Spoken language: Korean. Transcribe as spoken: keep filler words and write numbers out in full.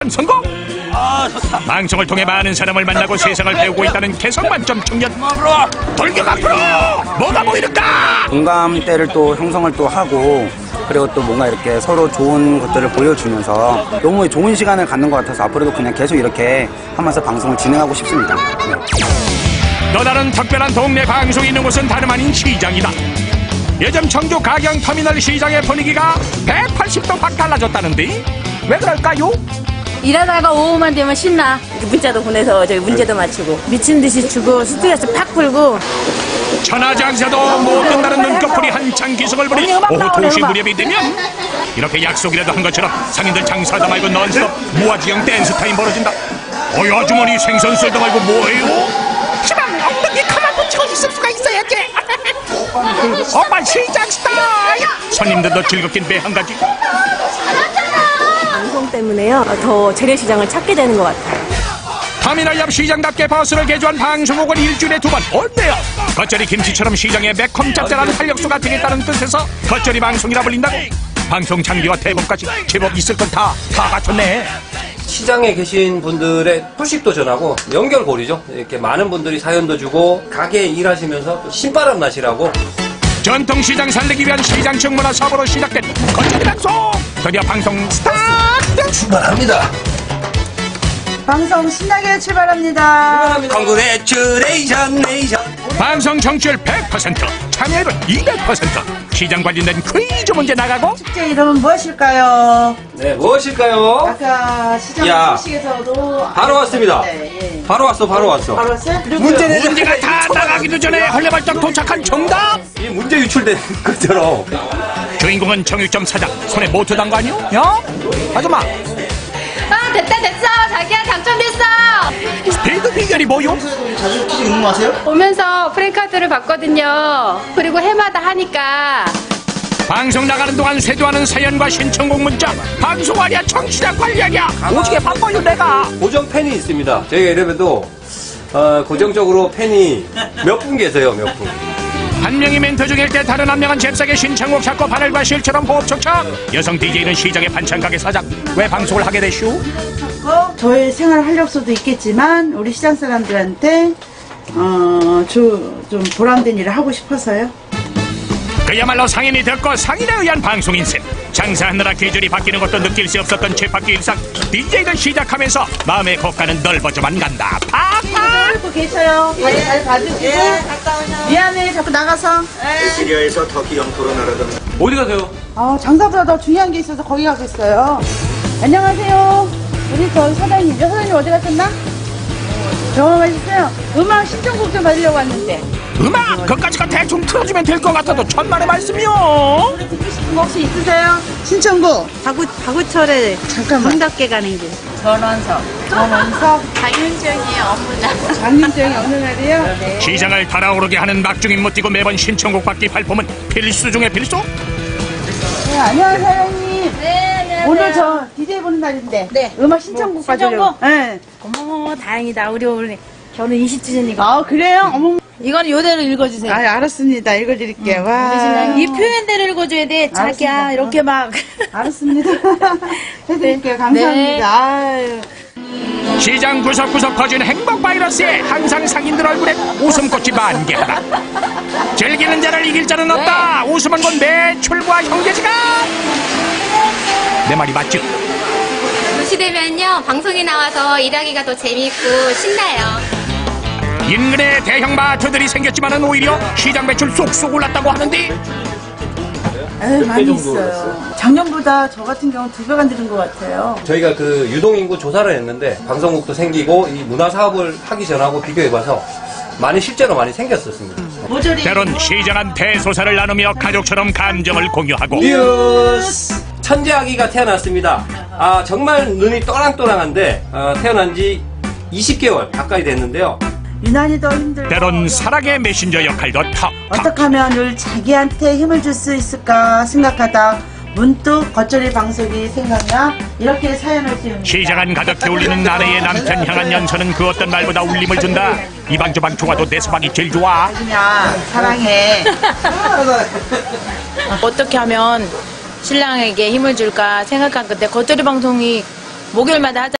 성공! 방송을 통해 많은 사람을 만나고 세상을 배우고 있다는 개성만점 청년. 돌격 앞으로! 뭐가 보이는가? 공감대를 또 형성을 또 하고, 그리고 또 뭔가 이렇게 서로 좋은 것들을 보여주면서 너무 좋은 시간을 갖는 것 같아서 앞으로도 그냥 계속 이렇게 하면서 방송을 진행하고 싶습니다. 네. 또 다른 특별한 동네 방송이 있는 곳은 다름 아닌 시장이다. 요즘 청주 가경터미널 시장의 분위기가 백팔십 도 확 달라졌다는데 왜 그럴까요? 일하다가 오후만 되면 신나. 문자도 보내서 저기 문제도 맞추고 미친 듯이 주고 스트레스 팍 풀고. 천하장사도 못 끝나는 눈꺼풀이 한창 기승을 부리 오후 두 시 무렵이 되면 이렇게 약속이라도 한 것처럼 상인들 장사하다 말고 넌스톱 무아지경 댄스 타임 벌어진다. 어이 아주머니 생선 썰다 말고 뭐해요? 시방 엉덩이 가만 붙이고 있을 수가 있어야지. 오빠 시장 스타일. 손님들도 즐겁긴 배 한 가지. 방송 때문에요. 더 재래시장을 찾게 되는 것 같아요. 터미널 옆 시장답게 버스를 개조한 방송국은 일주일에 두 번 온대요. 겉절이 김치처럼 시장에 매콤 짭짤한 활력소가 되겠다는 뜻에서 겉절이 방송이라 불린다고. 방송 장비와 대본까지 제법 있을 건 다 다 갖췄네. 시장에 계신 분들의 소식도 전하고 연결고리죠. 이렇게 많은 분들이 사연도 주고 가게에 일하시면서 또 신바람 나시라고. 전통시장 살리기 위한 시장청 문화 사업으로 시작된 겉절이 방송. 드디어 방송 스타트! 출발합니다. 방송 신나게 출발합니다. 컨그레츄레이션 레이션. 방송 정치율 백 퍼센트, 참여율은 이백 퍼센트. 시장 관련된 퀴즈 문제 나가고. 축제 이름은 무엇일까요? 네, 무엇일까요? 아까 시장 소식에서도 바로 왔습니다. 네, 예. 바로 왔어, 바로 왔어. 바로 왔어요? 문제는 문제가 다 나가기도 전에 헐레벌떡 도착한 정답. 이 문제 유출된 것처럼. 주인공은 정육점 사장. 손에 모트 단 거 아니요? 야? 아줌마. 아 됐다 됐어. 자기야 당첨됐어. 스피드 비결이 뭐요? 자주 퀴즈 응모하세요? 오면서 프랭카드를 받거든요. 그리고 해마다 하니까. 방송 나가는 동안 쇄도하는 사연과 신청곡 문자. 방송 아니야 청취자 관리하냐. 오지게 바빠요 내가. 고정 팬이 있습니다. 저희가 이래봬도 어, 고정적으로 팬이 몇 분 계세요, 몇 분. 한 명이 멘트 중일 때 다른 한 명은 잽싸게 신청곡 찾고 바늘과 실처럼 호흡 촉착. 여성 디제이는 시장의 반찬 가게 사장. 왜 방송을 하게 됐슈? 저의 생활 활력소도 있겠지만 우리 시장 사람들한테 어, 좀 보람된 일을 하고 싶어서요. 그야말로 상인이 듣고 상인에 의한 방송 인생. 장사하느라 계절이 바뀌는 것도 느낄 수 없었던 쳇바퀴 일상. 디제이를 시작하면서 마음의 고가는 넓어져만 간다. 팍팍. 듣고 계셔요. 잘, 잘 봐주시고. 미안해 자꾸 나가서. 시리아에서 터키 영토로 날아든 어디 가세요? 아, 장사보다 더 중요한 게 있어서 거기 가고 있어요. 안녕하세요. 우리 저 사장님, 저 사장님 어디 가셨나? 병원 가셨어요? 음악 신청곡 좀 받으려고 왔는데. 음악 그까지가 대충 틀어주면 될 것 같아도 천만의 말씀이요. 노래 듣고 싶은 거 혹시 있으세요? 신청곡. 박우 박우철의 잠깐만. 정답게 가는 길. 전원석. 전원석. 장윤정의 업무나. 장윤정이 어느 날이요? 네. 시장을 달아오르게 하는 막중인 못 뛰고 매번 신청곡 받기 발품은 필수 중에 필수. 네, 안녕하세요 사장님. 네, 네. 오늘 저 디제이 보는 날인데. 네. 음악 신청곡 받으려고. 신청곡? 네. 어머 다행이다. 우리 오늘 결혼 이십 주년이고. 아, 그래요? 어머. 이거는 요대로 읽어주세요. 아, 알았습니다. 읽어드릴게요. 응. 와. 이 표현대로 읽어줘야 돼. 자기야 알았습니다. 이렇게 막. 알았습니다. 해드릴게요. 감사합니다. 아유. 시장 구석구석 퍼진 행복 바이러스에 항상 상인들 얼굴에 웃음꽃이 만개하다. 즐기는 자를 이길 자는 없다. 웃음은 곧 매출과 형제지간. 내 말이 맞죠? 도시되면요 방송에 나와서 일하기가 더 재미있고 신나요. 인근에 대형 마트들이 생겼지만은 오히려 시장 매출 쏙쏙 올랐다고 하는데. 에이, 많이 있어요. 작년보다 저 같은 경우는 두 배가 늘은 것 같아요. 저희가 그 유동인구 조사를 했는데 방송국도 생기고 이 문화 사업을 하기 전하고 비교해봐서 많이 실제로 많이 생겼었습니다. 모조리. 때론 시장한 대소사를 나누며 가족처럼 감정을 공유하고. 뉴스! 천재 아기가 태어났습니다. 아 정말 눈이 또랑또랑한데 어, 태어난 지 이십 개월 가까이 됐는데요. 유난히 더 힘들고. 때론 사랑의 메신저 역할도 턱. 어떻게 하면 늘 자기한테 힘을 줄 수 있을까 생각하다 문득 겉절이 방송이 생각나 이렇게 사연을 띄웁니다. 시장한 가득히 울리는 아내의 남편 향한 연서는 그 어떤 말보다 울림을 준다. 이방저방 좋아도 내 서방이 제일 좋아. 그냥 사랑해. 어떻게 하면 신랑에게 힘을 줄까 생각한 건데 겉절이 방송이 목요일마다 하자.